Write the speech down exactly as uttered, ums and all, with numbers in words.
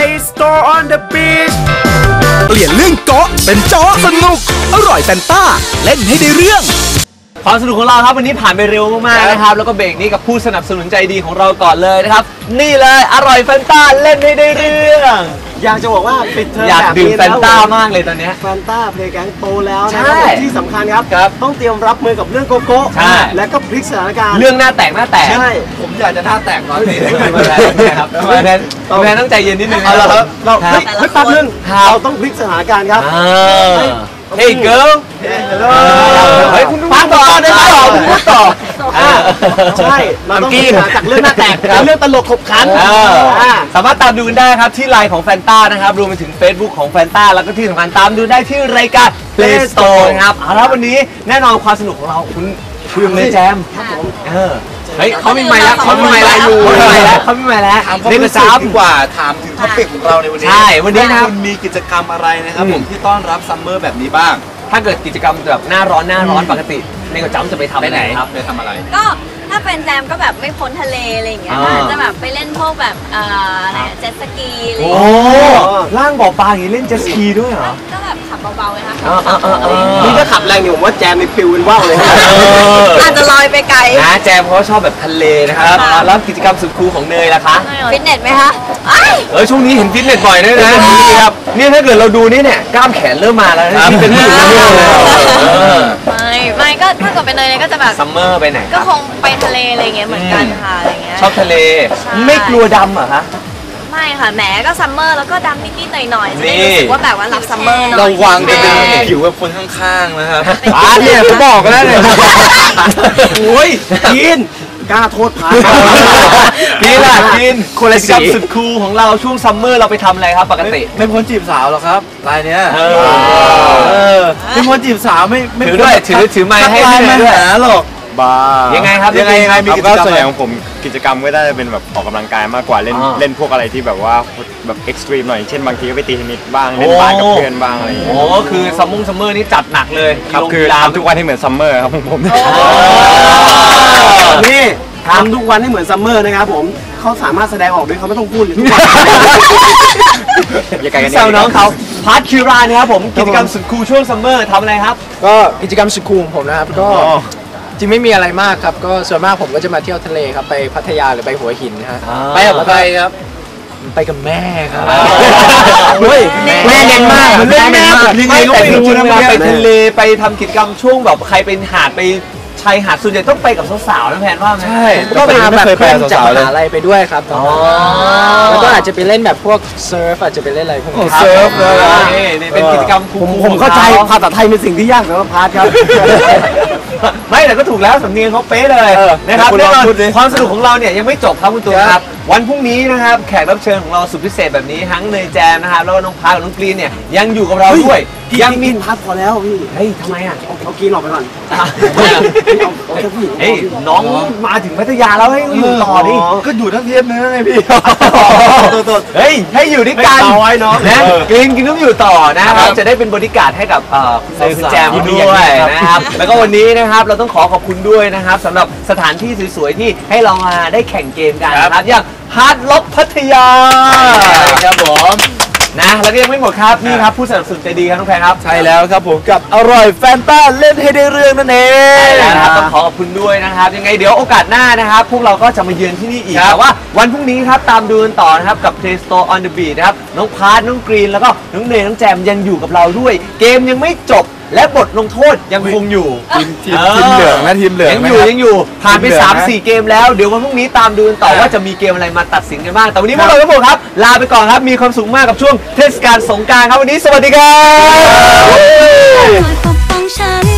Play Store on the beach เปลี่ยนเรื่องเกาะเป็นเจาะสนุกอร่อยแฟนต้าเล่นให้ได้เรื่องความสนุกของเราครับวันนี้ผ่านไปเร็วมากๆนะครับแล้วก็เบรกนี้กับผู้สนับสนุนใจดีของเราก่อนเลยนะครับนี่เลยอร่อยแฟนต้าเล่นให้ได้เรื่องอยากจะบอกว่าปิดเทอมอยากดื่มแฟนต้ามากเลยตอนนี้แฟนต้าเพลย์แก๊งโตแล้วนะครับที่สำคัญครับต้องเตรียมรับมือกับเรื่องโกโก้และก็พลิกสถานการณ์เรื่องหน้าแตกหน้าแตกใช่ผมอยากจะหน้าแตกก่อนสิครับแมนแมนต้องใจเย็นนิดนึงเอาละครับเราเฮ้ยแป๊บนึงเราต้องพลิกสถานการณ์ครับเฮ้ยเกิร์ลเฮ้ยคุณฟังต่อได้ไหมต่อคุณพูดต่อใช่เราต้องกินจากเรื่องหน้าแตกเป็นเรื่องตลกขบขันสามารถตามดูกันได้ครับที่ไลน์ของแฟนต้านะครับรวมไปถึง Facebook ของแฟนต้าแล้วก็ที่สำคัญตามดูได้ที่รายการ Play Store ครับเอาละวันนี้แน่นอนความสนุกของเราคุณคุณเลยแจมเฮ้ยเขามีไมค์แล้วเขามีไมค์แล้วอยู่เขามีไมค์แล้วเขามีไมค์แล้วเรียกซ้ำดีกว่าถามถึงท็อปิกของเราในวันนี้ใช่วันนี้นะคุณมีกิจกรรมอะไรนะครับผมที่ต้อนรับซัมเมอร์แบบนี้บ้างถ้าเกิดกิจกรรมแบบหน้าร้อนหน้าร้อนปกติในกระจำจะไปทำอะไรครับไปทำอะไรก็ถ้าเป็นแจมก็แบบไม่พ้นทะเลอะไรอย่างเงี้ยจะแบบไปเล่นพวกแบบเอ่ออะไรเจ็ตสกีอะไรโอ้ล่างบ่อปลาอย่างนี้เล่นเจ็ตสกีด้วยเหรอก็แบบขับเบาๆเลยค่ะนี่ก็ขับแรงอยู่ผมว่าแจมในฟิวเป็นว่าวเลยอาจจะลอยไปไกลนะแจมเขาชอบแบบทะเลนะครับแล้วกิจกรรมสุดคูลของเนยล่ะคะฟิตเนสไหมคะเออช่วงนี้เห็นฟิตเนสบ่อยด้วยนะนี่ครับนี่ถ้าเกิดเราดูนี่เนี่ยกล้ามแขนเริ่มมาแล้วนะที่เป็นผู้หญิงไม่ไม่ก็ถ้าเกิดเป็นเนยก็จะแบบซัมเมอร์ไปไหนก็คงไปทะเลอะไรเงี้ยเหมือนกันค่ะอะไรเงี้ยชอบทะเลไม่กลัวดำเหรอคะไม่ค่ะแหมก็ซัมเมอร์แล้วก็ดำนิดๆหน่อยๆจะได้รู้สึกว่าแบบว่ารับซัมเมอร์ระวังจะเป็นผิวแบบคนข้างๆนะครับอ่าเนี่ยผมบอกกันแล้วเนี่ยโอ้ยกินกล้าโทษพานี่แหละกินคนละสีสุดคูลของเราช่วงซัมเมอร์เราไปทำอะไรครับปกติไม่พ้นจีบสาวหรอกครับรายเนี้ยไม่พ้นจีบสาวไม่ไม่ถือด้วยถือถือไม้ให้ไม่หาหรอกบ้ายังไงครับยังไงยังไงมีกิจกรรมส่วนใหญ่ของผมกิจกรรมก็ได้เป็นแบบออกกำลังกายมากกว่าเล่นเล่นพวกอะไรที่แบบว่าแบบเอ็กซ์ตรีมหน่อยเช่นบางทีก็ไปตีเทนนิสบ้างเล่นบาสกับเพื่อนบ้างอะไรอย่างเงี้ยโอ้คือซัมมงซัมเมอร์นี่จัดหนักเลยครับคือทำทุกวันให้เหมือนซัมเมอร์ครับผมนี่ทำทุกวันให้เหมือนซัมเมอร์นะครับผมเขาสามารถแสดงออกด้วยเขาไม่ต้องพูดเลยทุกวันอย่าไกลกันแซวน้องเขาพาร์ทคิวรานะครับผมกิจกรรมสุดคูลช่วงซัมเมอร์ทำอะไรครับก็กิจกรรมสุดคูลของผมนะครับก็จริงไม่มีอะไรมากครับก็ส่วนมากผมก็จะมาเที่ยวทะเลครับไปพัทยาหรือไปหัวหินนะฮะไปกับใครครับไปกับแม่ครับเฮ้ยแม่เน้นมากแม่เน้นมากยังไงก็ไม่รู้นะไปทะเลไปทำกิจกรรมช่วงแบบใครเป็นหาดไปชายหาดส่วนใหญ่ต้องไปกับสาวๆนะแพนว่าไหมใช่ก็พาแบบเพื่อนจากมหาลัยไปด้วยครับแล้วก็อาจจะไปเล่นแบบพวกเซิร์ฟอาจจะไปเล่นอะไรพวกเซิร์ฟเลยนี่เป็นกิจกรรมผมผมเข้าใจภาษาไทยเป็นสิ่งที่ยากสำหรับพาร์ทครับไม่แต่ก็ถูกแล้วสำเนียงเขาเป๊ะเลยนะครับแน่นอนความสนุกของเราเนี่ยยังไม่จบครับคุณตัวครับวันพรุ่งนี้นะครับแขกรับเชิญของเราสุดพิเศษแบบนี้ทั้งเนยแจมนะครับแล้วก็น้องพาร์ทกับน้องกรีนเนี่ยยังอยู่กับเราด้วยยังมีพักพอแล้วพี่เฮ้ยทำไมอ่ะเอากินออกไปก่อนเฮ้ยน้องมาถึงพัทยาแล้วให้อยู่ต่อดิก็อยู่ทั้งเทียบนึงไงพี่เฮ้ยให้อยู่ด้วยกันนะกรีนกินต้องอยู่ต่อนะครับจะได้เป็นบริการให้กับคุณแจมด้วยนะครับแล้วก็วันนี้นะครับเราต้องขอขอบคุณด้วยนะครับสำหรับสถานที่สวยๆที่ให้เรามาได้แข่งเกมกันนะครับอย่างฮาร์ดล็อกพัทยาครับผมนะแล้วก็ยังไม่หมดครับนี่ครับผู้สนับสนุนใจดีครับน้องแพนครับใช่แล้วครับผมกับอร่อยแฟนต้าเล่นให้ได้เรื่องนั่นเองใช่แล้วนะครับต้องขอขอบคุณด้วยนะครับยังไงเดี๋ยวโอกาสหน้านะครับพวกเราก็จะมาเยือนที่นี่อีกแต่ว่าวันพรุ่งนี้ครับตามดูกันต่อนะครับกับ Play Store on the Beach นะครับน้องพาร์ทน้องกรีนแล้วก็น้องเนยน้องแจมยังอยู่กับเราด้วยเกมยังไม่จบและบทลงโทษยังคงอยู่ทีมทีมเหลืองนะทีมเหลืองยังอยู่ยังอยู่ผ่านไป สามสี่ เกมแล้วเดี๋ยววันพรุ่งนี้ตามดูกันต่อว่าจะมีเกมอะไรมาตัดสินกันบ้างแต่วันนี้พวกเราทั้งหมดครับลาไปก่อนครับมีความสุขมากกับช่วงเทศกาลสงกรานต์ครับวันนี้สวัสดีครับ